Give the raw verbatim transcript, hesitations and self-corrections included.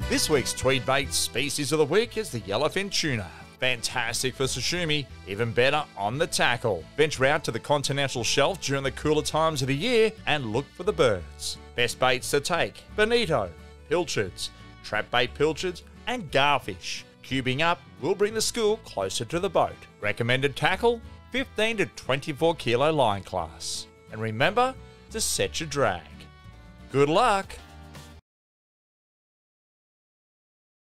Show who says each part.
Speaker 1: This week's Tweed bait species of the week is the Yellowfin Tuna. Fantastic for sashimi, even better on the tackle. Venture out to the continental shelf during the cooler times of the year and look for the birds. Best baits to take: bonito, pilchards, trap bait pilchards, and garfish. Cubing up will bring the school closer to the boat. Recommended tackle: fifteen to twenty-four kilo line class. And remember to set your drag. Good luck!